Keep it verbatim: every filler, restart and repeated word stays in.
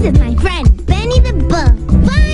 This is my friend, Benny the Bull. Bye!